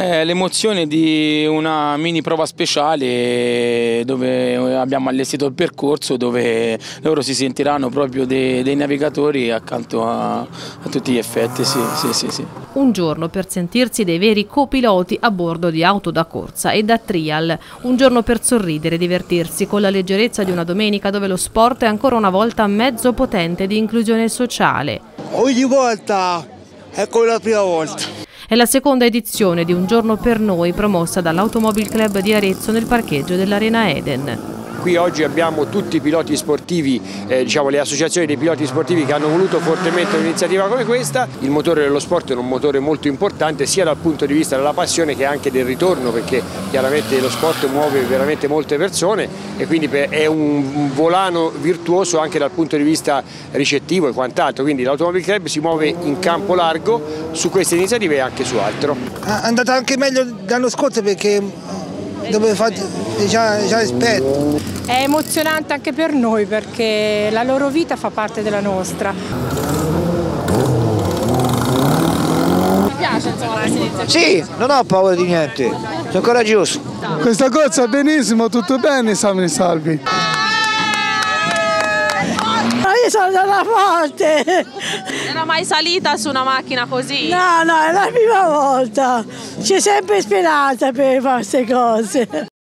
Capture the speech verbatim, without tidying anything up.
È l'emozione di una mini prova speciale dove abbiamo allestito il percorso, dove loro si sentiranno proprio dei, dei navigatori accanto a, a tutti gli effetti. Sì, sì, sì, sì. Un giorno per sentirsi dei veri copiloti a bordo di auto da corsa e da trial. Un giorno per sorridere e divertirsi con la leggerezza di una domenica dove lo sport è ancora una volta mezzo potente di inclusione sociale. Ogni volta è come la prima volta. È la seconda edizione di Un giorno per noi promossa dall'Automobile Club di Arezzo nel parcheggio dell'Arena Eden. Qui oggi abbiamo tutti i piloti sportivi, eh, diciamo le associazioni dei piloti sportivi che hanno voluto fortemente un'iniziativa come questa. Il motore dello sport è un motore molto importante sia dal punto di vista della passione che anche del ritorno, perché chiaramente lo sport muove veramente molte persone e quindi è un volano virtuoso anche dal punto di vista ricettivo e quant'altro. Quindi l'Automobile Club si muove in campo largo su queste iniziative e anche su altro. È andata anche meglio l'anno scorso perché dove fate già, già esperto. È emozionante anche per noi perché la loro vita fa parte della nostra. Mi piace insomma la iniziativa? Sì, non ho paura di niente, sono coraggioso. Questa cosa è benissimo, tutto bene, salve salvi. Io sono dalla forte. Era mai salita su una macchina così? No, no, è la prima volta. C'è sempre speranza per fare queste cose.